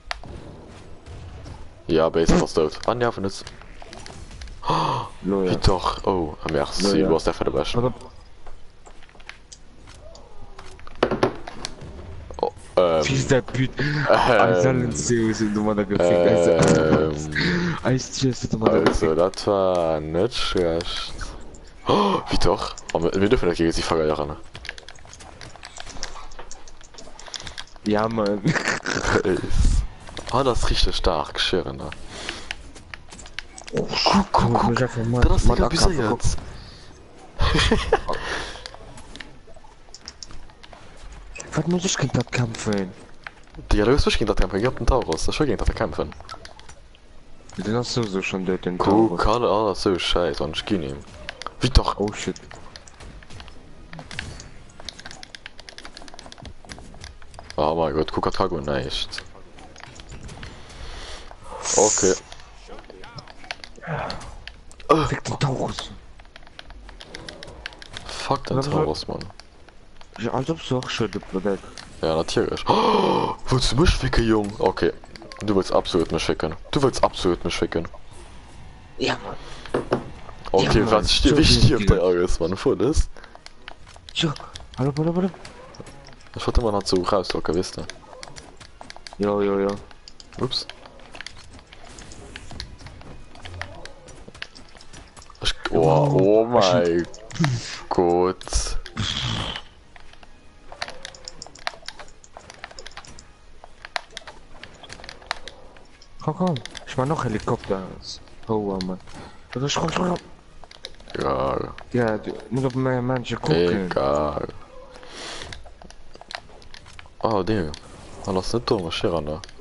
Ja, Base fast tot. Wann nerven es? Oh, wie doch. Oh, merci. Du hast der für der Beste. Oh, ähm. Wie ist der Büt? Ähm. Also, das war nicht schlecht. Oh, wie doch? Aber wir dürfen nicht gegen sie vergleichen. Ja, Mann. Ah, das ist richtig stark, schön, ne? Oh, guck, guck, guck, guck. Das ist nicht ein bisschen jetzt. Was muss ich gegen das kämpfen? Ja, du hast nicht gegen das kämpfen, ich hab den Taurus, das ist schon gegen das kämpfen. Den hast du so schon dort den Taurus. Guck, alle, alles so scheiße, und ich geh ihm. Wie doch? Oh shit. Oh mein Gott, guck, hat Hago nicht. Okay. Fick den Taurus. Fuck den Taurus, Mann. Ja, als ob du auch schon deployiert. Ja, natürlich. Oh, willst du mich ficken, Jung? Okay. Du willst absolut mich ficken. Du willst absolut mich ficken. Ja, Mann. Okay, ja, was stirbt? Wie stirbt der alles, Mann? Voll ist. Ja, hallo, hallo, hallo. Ich wollte mal noch so rauslocken, wisst ihr? Jo, jo, jo. Ups. Ich, oh, oh mein Gott. Komm, komm. Ich mach noch Helikopter. Oh, Mann. Das ist schon schon. Egal. Ja, du musst auf meine Manche gucken. Egal. Oh, Ding. Ah, das ist nicht dumm, was steht an da?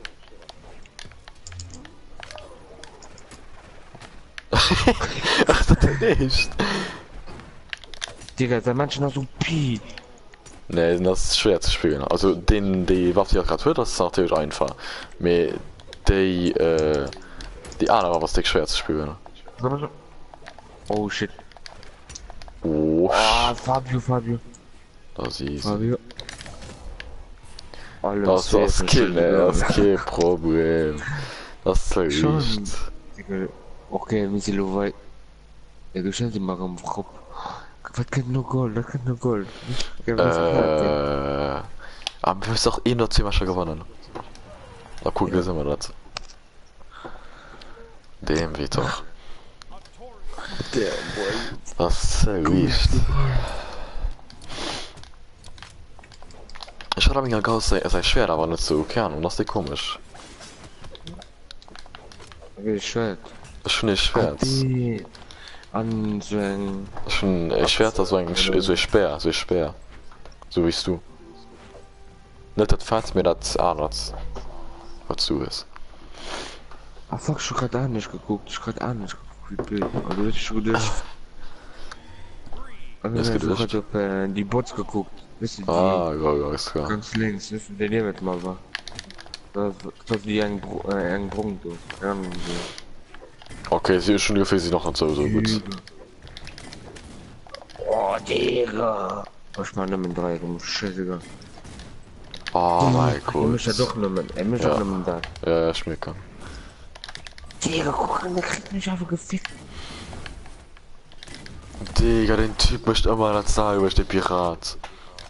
Ach, das ist nicht. Digga, der Manche noch so Pi. Nee, das ist schwer zu spielen. Also, den, die Waffe, die gerade wird, das ist natürlich einfach. Aber die, äh, die andere war was dick schwer zu spielen. Oh shit. Oh, Ah, Fabio, Fabio. das ist. Fabio. Alter, Das war Skill, ne? Das ist kein Problem. Das ist so Schon. nicht. Okay, wir sind weit. Ja, du stellst dich mal am Kopf. Was kann nur Gold? Was kann nur Gold? Äh. Aber wir haben doch eh nur zwei Matches gewonnen. Na cool, wie sind wir das? Dem wie doch. Der Boy. Das ist so nicht. Ich hatte mir gedacht, es sei schwer, aber nicht so gern und das ist komisch. Wie schwer? Das ist schon nicht schwer. An so ein... Schon äh, schwer, das so ein sch so schwer, so schwer. So wie du. Nicht das Fett, mir das anders. Was du ist. Ah fuck, ich hab grad auch nicht geguckt. Ich hab grad auch nicht geguckt, wie Bild. Aber du hast schon durch. Ist Ich hab auf äh, die Bots geguckt. Wisst ihr, die Ah, ja, ja, ist klar. ganz links, wisst ihr, der neben mal war. Das, das die ein Br äh, ein Brunk, du. Ja, Okay, sie ist schon ungefähr sie noch nicht so, so gut. Oh, Digga. Ich mach Nummer drei, komm, scheißegal. Oh mein Er muss ja Gott. doch Nummer, er muss Ja. doch Nummer da. Ja, ich merke. Digga, guck an, der kriegt mich einfach gefickt. Digga, den Typ möchte immer das sagen, über den Pirat.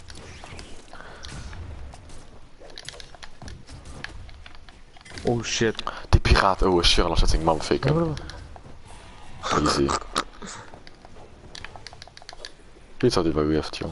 Oh shit. Die Pirat, oh, ich schwöre, das ist ein Mann faken. Easy. Jetzt hat die übergriffen, Junge.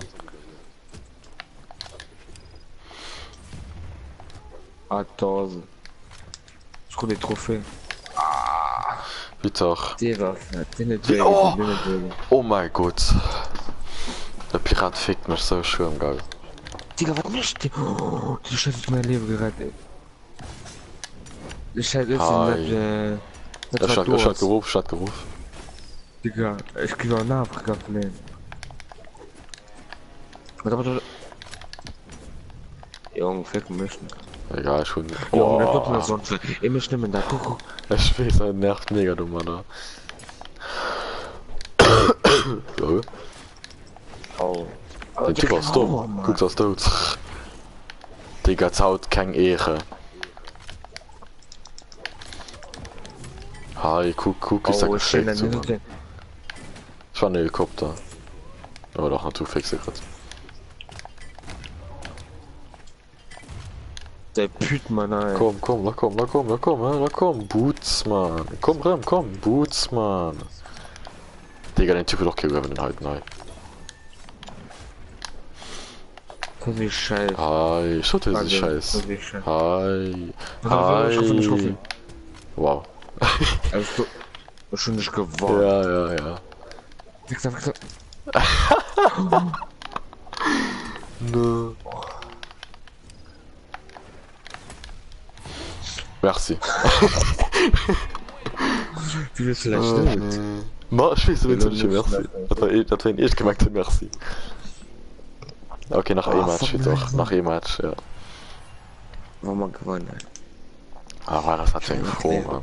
Ah, tausend. Ich hol die Trophäe. Wie doch. Die Waffe, die nicht Wie- oh! die nicht weg. Oh mein Gott. Der Pirat fickt mich so schön, geil. Digga, was möchte? Oh, die Scheiße ist mein Leben gerettet. Die Scheiße ist Hi. nicht, äh... Er Das war hat durch. gerufen, hat gerufen. Digga, ich krieg auch nach Afrika von Warte, warte, warte. Junge, fick mich nicht. Egal, ich bin. Junge, der tut mir Oh, sonst. Ich mich nehmen da, guck, guck. ich weiß, er nervt mega, du Mann. Da. Jo, Oh. der Typ ist dumm. Guck's aus tot. Digga, es haut keine Ehre. Hi, guck, guck, ist er Oh, schön, geschickt. dann So, ist Mann. Ich war ein Helikopter. Aber doch, natürlich fixe grad. der Püt, Mann, ey. Komm, komm, na komm, na komm, na komm, na na komm, Boots, Mann. Komm, Rem, komm, Boots, Mann. Digga, den Typ wird doch kein den halten, nein. Das ist scheiße. Hi, schau dir diesen Scheiß. Das ist scheiße. Hi. Hi. Ich hoffe, ich hoffe. Hi. Wow. Also, du hast schon nicht gewonnen. Ja, ja, ja. Wichser, Wichser. No. Merci. Wie willst du das Oh, stimmt? nee. Ma, ich weiß nicht, was ich merci. Das war eh, das war ein echt gemerkte Merci. Okay, nach Ah, E-Match fuck, doch. nein. Nach E-Match, ja. Warum man gewonnen hat. Aber das hat ja froh, Mann.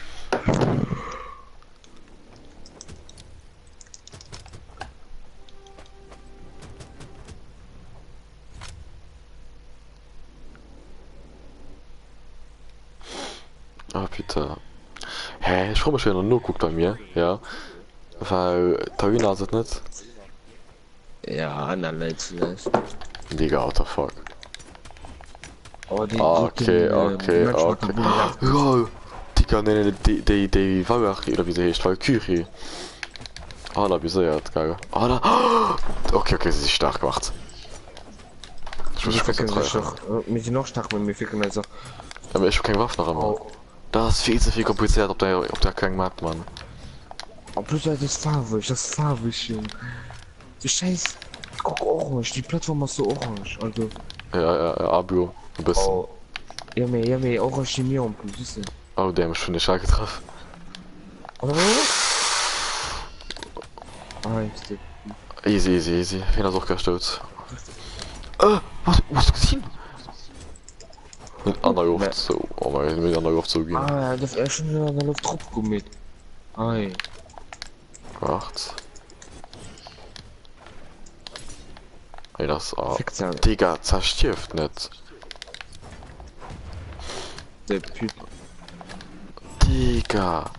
Ah, bitte. Hä, ich frage mich, wenn er nur guckt bei mir, ja. Weil, Tawina ist es nicht. Ja, Anna leid vielleicht. Digga, what the fuck. Oh, die Okay, die, okay, äh, okay. Ja, Digga, nee, nee, die, die, die Valkyrie, oder wie sie heißt, Valkyrie. Ah, da bist du ja, geil. Ah, da. Okay, okay, sie ist stark gemacht. Ich muss Wir mich ficken sich konzentrieren. doch. Wir sind noch stark, wenn wir ficken also. Aber ich hab keine Waffe noch einmal. Oh. Das ist viel zu viel kompliziert, ob der, ob der keinen macht, Mann. Oh, plus das ist farbig, das ist farbig, Junge. Du Scheiß. Guck, orange, die Plattform ist so orange, also. Ja, ja, ja, Abio. Ein bisschen. Oh. Ja, mehr, ja, mehr, orange Chemie und plus, siehst du. Oh, der hat schon den Schlag getroffen. Oh. Ah, ist das. Easy, easy, easy. Wen hat auch gestürzt? Äh, was? Was hast du gesehen? Mit an der Luft so. Oh mein Gott, mit an der Luft so gehen. Ah, das ist schon in der Luft drauf gekommen. Ei. Wacht. Ey, das ah. Fickzahl. Digga, zerstirft nicht. Der Typ. Digga.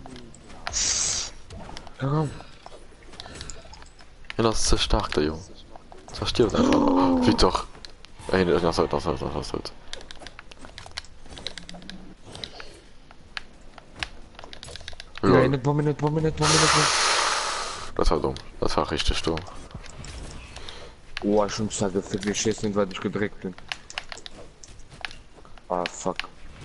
Ja, komm. Ja, das ist zu stark, der Junge. Zerstirbt einfach. Oh. Wie doch. Ey, das ist halt, das ist halt, das ist halt. Ja, eine Bombe, eine Bombe, eine Bombe, eine Bombe. Das war dumm. Das war richtig dumm. Oh, schon sage, für mich jetzt nicht, weil ich gedreckt bin. Ah, fuck.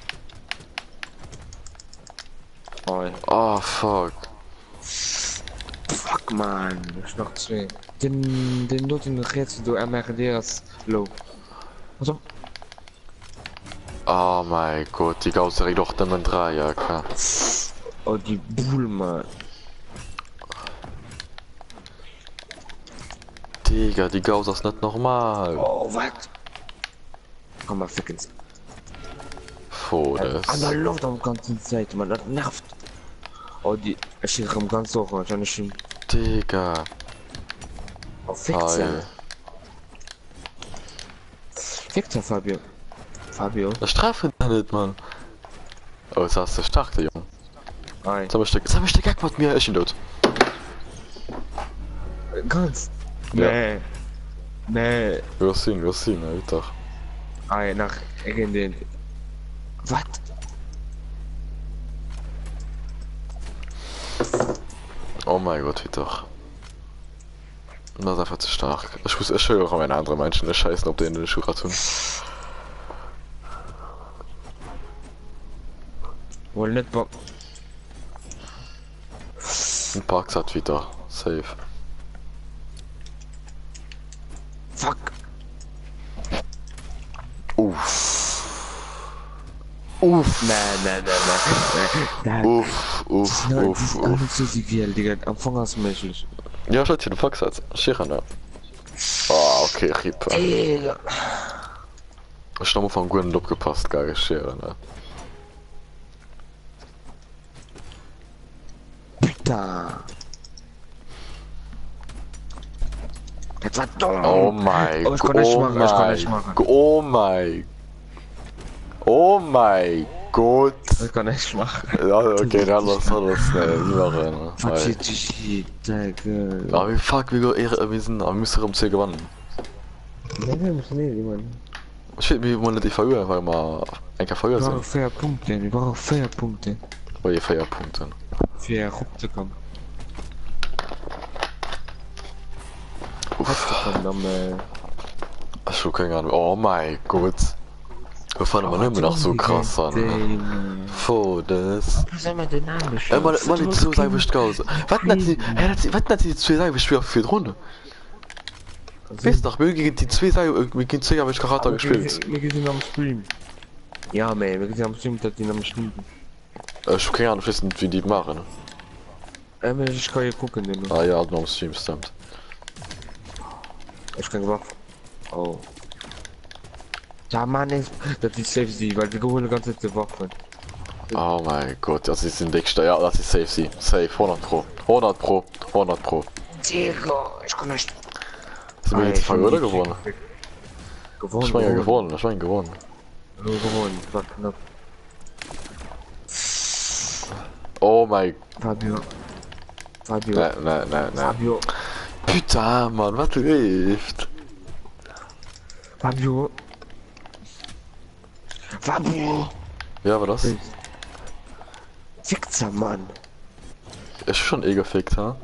Oh, ja. Oh, fuck. Fuck, man. Ich noch zwei. Den, den Not in der Rätsel, du M R D als low. Also. Oh mein Gott, die Gauss direkt doch dann drei, ja klar. Oh, die Bull, man. Digga, die Gauss ist nicht normal. Oh, was? Komm mal, fickens. Fodes. An der Luft am ganzen Zeit, man, das nervt. Oh, die, ich stehe am ganz orange, an der Schiene. Digga. Oh, fickt's ja. Fickt's ja, Fabio. Fabio. Das strafe nicht, Mann. Oh, jetzt hast du stark, der Junge. Ei. Jetzt hab ich den, ich den Gag mit mir, ich bin tot. Ganz. Ja. Nee. Nee. Wir sehen, wir sehen, ja, doch. Ei, nach irgendein. Was? Oh mein Gott, wie doch. Das ist einfach zu stark. Ich muss, ich höre auch meine anderen Menschen, ich scheißen, ob die in den Schuh tun. Wohl nicht Bock. Ein Park hat wieder. Safe. Fuck. Uff. Uff. Nein, nein, nein, nein. Uff, uff, uff, uff. Nicht so viel, Digga. Am Anfang hast du mich. Ja, schaut hier, du Fox hat. Schicher, ne? Oh, okay, Riep. Digga. Ich hab mal von Gwen abgepasst, gar nicht Schere, ne? Putain. Das war dumm. Oh mein Oh, ich Gott. kann nicht Oh machen, ich kann nicht mein machen. Gott. Oh mein. Oh mein Gott. Ich kann nicht machen. Ja, okay, dann lass das ne, nie machen. Versteht dich, Digga. Aber wie fuck, wie wir wir sind, wir müssen um C gewonnen. Nein, wir müssen nicht, Mann. Ich will mir mal die Verhöhe, weil wir ein Verhöhe Wir brauchen sind. vier Punkte, wir brauchen vier Punkte. Bei je vier Punkten. Für rumzukommen. Uff. Rumzukommen, dann, äh... Ich hab keine Ahnung. Oh mein Gott. Wir fahren immer nicht mehr noch so krass an. Fodes. Was soll man den Namen Ey, bestimmen? mal, mal nicht so sagen, wie ich raus. Was hat sie, was hat sie zu sagen, wie ich für die Runde? Weißt du, wir gegen die zwei sagen, wir gegen zwei habe ich Charakter gespielt. Wir sind am Stream. Ja, man, wir sind am Stream, dass die am Stream. Ich hab keine Ahnung, wissen, wie die machen. Ähm, ich kann hier gucken, den. Ah ja, noch am Stream, stimmt. Ich kann gewacht. Oh. Ja, Mann, ist, das ist safe sie, weil wir holen die ganze Zeit die Waffen. Oh mein Gott, das ist ein dickster, ja, das ist safe sie. Safe, hundert Pro. hundert Pro, hundert Pro. Digga, ich kann nicht. Sind wir jetzt zwei oder gewonnen? Gewonnen. Ich meine ja gewonnen, ich meine gewonnen. Gewonnen, war knapp. Oh mein. Fabio. Fabio. Ne, ne, ne, ne. Fabio. Putain, Mann, was läuft? Fabio. Fabio. Ja, war das? Fickzer, Mann. Ist schon eh gefickt, ha?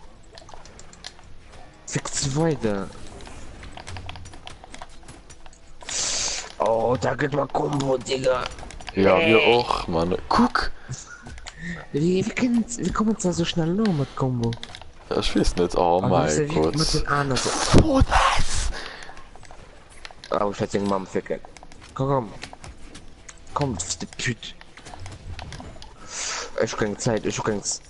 Fick's weiter. Oh, da geht mal Combo, Digga. Ja, Nee. wir auch, Mann. Guck! Wie, wie, können, wie kommen wir so schnell noch mit Combo? Ich weiß nicht, oh mein Gott. Oh, das! Oh, ich hätte den Mom ficken. Komm, komm. Komm, du bist der Püt. Ich krieg Zeit, ich krieg's.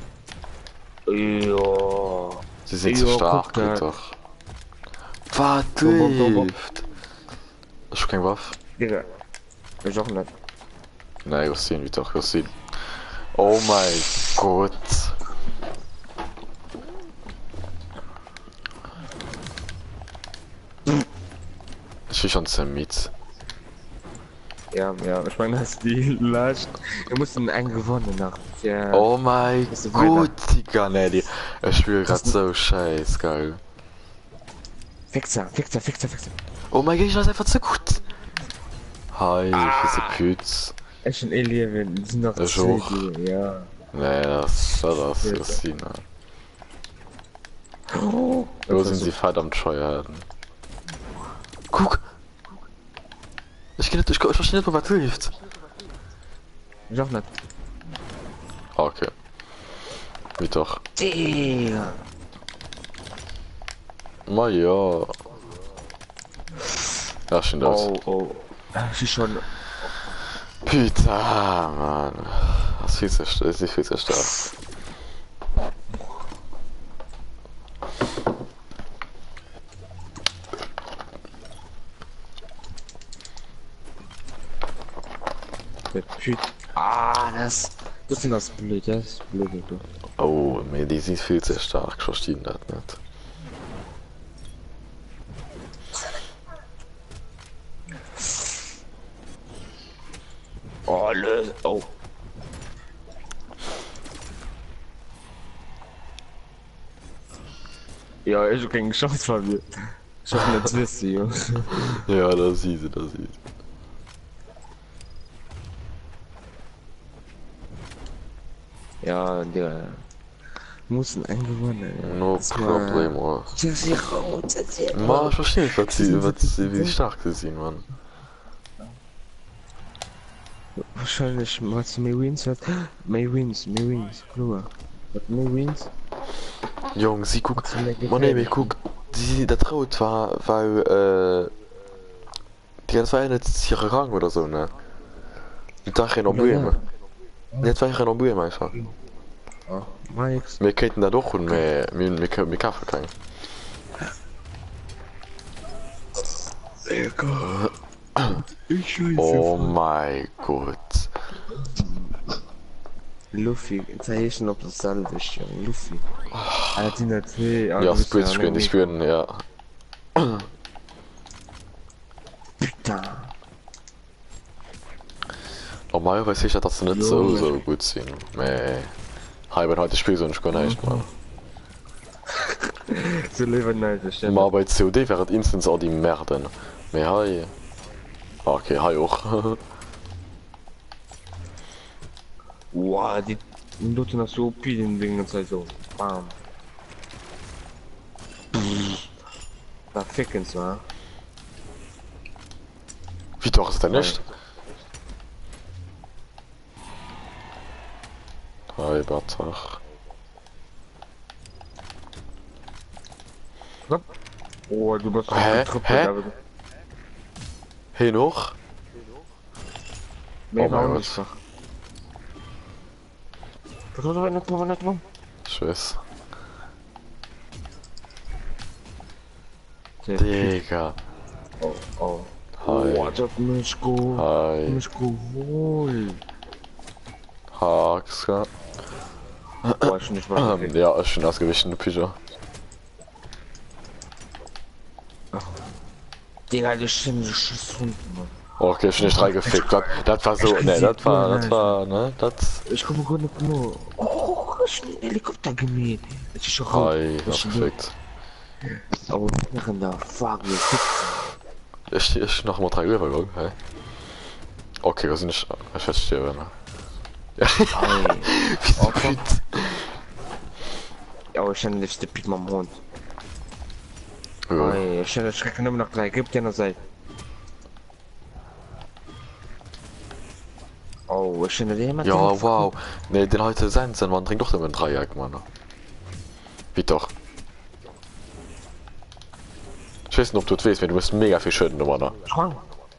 Ja. Sie sind so stark, geht doch. Was läuft? Ich kein Waff. Digga. Ich auch nicht. Nein, wir sehen, wie doch, wir sehen. Oh mein Gott. Ich will schon Zemit. Ja, ja, ich meine, das ist die Last. Wir mussten einen gewonnen nach. Ja. Oh mein Gott, Digga, ne, die. Ich spiele grad so scheiß geil. Fixer, Fixer, Fixer, Fixer. Oh mein Gott, ich weiß einfach zu gut. Hi, ich bin Pütz. Ich und Elie, wir sind noch zwei, ja. Nee, das das ist sie, ne. Oh, wo sind sie verdammt scheuerten? Guck! Ich kann nicht, ich, ich verstehe nicht, was hilft. Ich auch nicht. Okay. Wie doch. Digga. Ma ja. Ja, schon das. Oh, oh. Ich ist schon. Peter, Mann. Das ist viel zu stark. Das ist nicht viel zu stark. Der Püt. Ah, das. Das sind das blöd, das ist blöd, du. Oh, mir die sind viel zu stark. Ich verstehe das nicht. Oh, löse. Oh. Ja, ich hab keine Chance von mir. Ich hab nicht zu wissen, Jungs. Ja, das sieht sie, das sieht. Ja, der. Müssen eingewonnen. No problem, oh. Das ist ja gut, das ist ja gut. Ma, ich verstehe nicht, was sie, was sie, wie stark sie sind, Mann. Wahrscheinlich meinst du May Wins hat. May Wins, May Wins, klar. Was May Wins? Jungs, sie guckt. Man ne, ich guck. Sie, der Traut war, weil, äh. Die hat war nicht ihre Rang oder so, ne? Die Tag in Obueme. Jetzt war ich in Obueme einfach. Ah, Mike's. Wir könnten da doch und wir, wir, wir können Kaffee kriegen. Ich scheiße. Oh mein Gott. Luffy, Zeichen ob das selbe ist, ja. Luffy. Er hat ihn erzählt. Ja, Spritz spielen, ich spielen, ja. Putain. Normalerweise ist das nicht so, so gut sind. Meh. Halber heute Spiel so nicht gar nicht, Mann. So leben nicht, ja. Mal bei C O D wäre Instance auch die Merden. Mehr hi. Okay, hi auch. Wow, die Leute nach so vielen Dingen Zeit so. Bam. Da ficken sie, wa? Wie doch ist der nicht? Hi, Bartach. Oh, du bist Hä? Hä? Hey noch? Nee, Oh mein Gott. nicht. Was war das noch? Was war Ich weiß. das? Digga. Oh, oh. Hi. Oh, das mich gut. Hi. Mich geholt. Haxka. Oh, ich nicht mal. Ja, ist schon ausgewichen, Pyjama. Digga, die Stimme ist Schusshunden, Mann. Okay, ich bin nicht reingefickt. Das, das war so, ne, das war, das war, ne, das. Ich komme gut nicht nur. Oh, ich bin ein Helikopter gemäht. Das ist schon Hi, perfekt. Aber nach in der Frage, Ich, ich noch mal drei Uhr gegangen, hey. Okay, wir sind nicht, ich verstehe, ne. Ja. Wie gut. Ja, ich bin nicht der Piet mit dem Hund. Ja. Ich bin schrecken immer noch gleich, gibt ja noch Zeit. Oh, Oh, ich finde den Ja, wow. Ne, den heute Sensen, man trinkt doch immer ein Dreieck, Mann. Wie doch? Ich weiß nicht, ob du das weißt, du musst mega viel schütten, Mann. Schrank.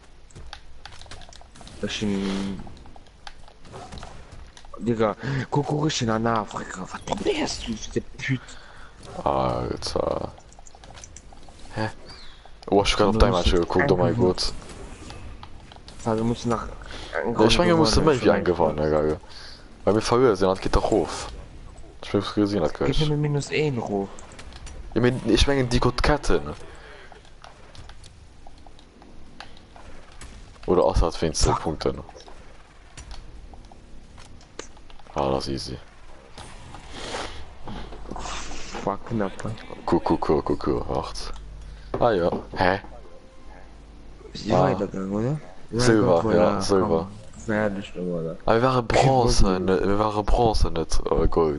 Ich bin... Digga, guck, guck ich in Afrika. Was probierst du, der Püt? Alter. Hä? Oh, ich kann auf dein Match geguckt, oh mein Gott. Also, wir müssen nach... Ja, ich meine, wir mussten mehr wie eingefahren, Digga. Weil wir verhören sind, das geht doch hoch. Ich bin gesehen, das gleich. Gib mir minus ein hoch. Ich meine, ich meine, die gut Ketten. Oder außer als fünfzehn Punkte. Ah, das ist easy. Fuck, knapp. Guck, guck, guck, guck, guck, acht. Ah ja, hä? Ist die ah. weitergegangen, oder? Silber, ja, Silber. Fertig, oder? Aber wir waren Bronze, ne, wir waren Bronze, nicht äh, Gold.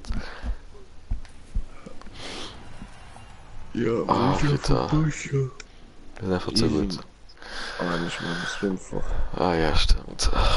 Ja, ah, bitte. Wir sind einfach zu gut. Ah, nicht mal bis fünf. Ah ja, stimmt.